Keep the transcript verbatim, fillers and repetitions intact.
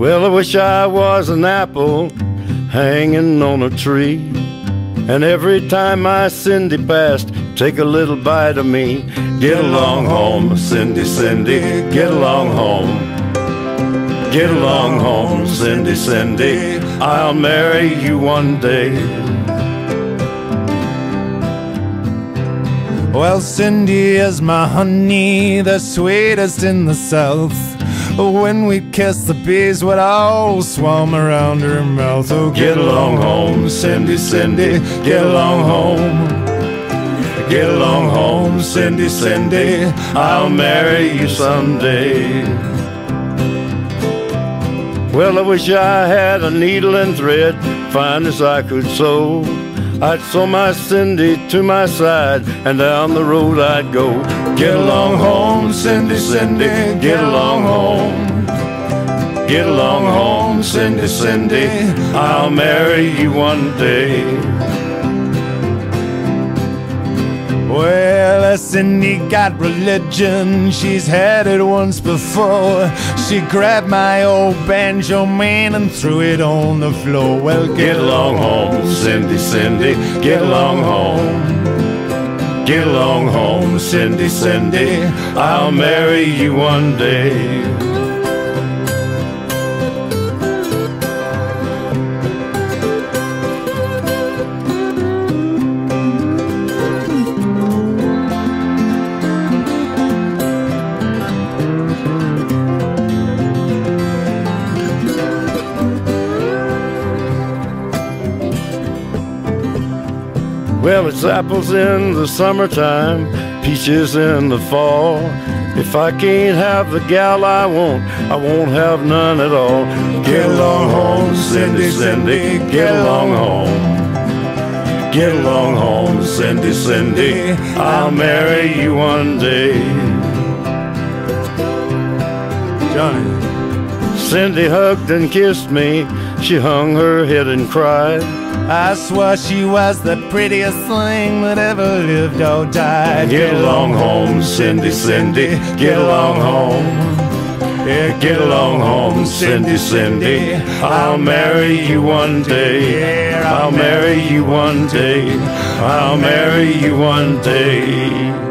Well, I wish I was an apple hanging on a tree, and every time my Cindy passed, take a little bite of me. Get along home, Cindy, Cindy, get along home. Get along home, Cindy, Cindy, I'll marry you one day. Well, Cindy is my honey, the sweetest in the South. When we kiss, the bees would all swarm around her mouth. Oh, get along home, Cindy, Cindy, get along home. Get along home, Cindy, Cindy, I'll marry you someday. Well, I wish I had a needle and thread, fine as I could sew. I'd sew my Cindy to my side, and down the road I'd go. Get along home, Cindy, Cindy, get along home. Get along home, Cindy, Cindy, I'll marry you one day. Well, Cindy got religion, she's had it once before. She grabbed my old banjo, man, and threw it on the floor. Well, get, get along home, Cindy, Cindy, get along home. Get along home, Cindy, Cindy, I'll marry you one day. Well, it's apples in the summertime, peaches in the fall. If I can't have the gal I want, I won't have none at all. Get along home, Cindy, Cindy, get along home. Get along home, Cindy, Cindy, I'll marry you one day. Johnny. Cindy hugged and kissed me, she hung her head and cried. I swore she was the prettiest thing that ever lived or died. Get along home, Cindy, Cindy, get along home. Yeah, get along home, Cindy, Cindy, I'll marry you one day. I'll marry you one day. I'll marry you one day.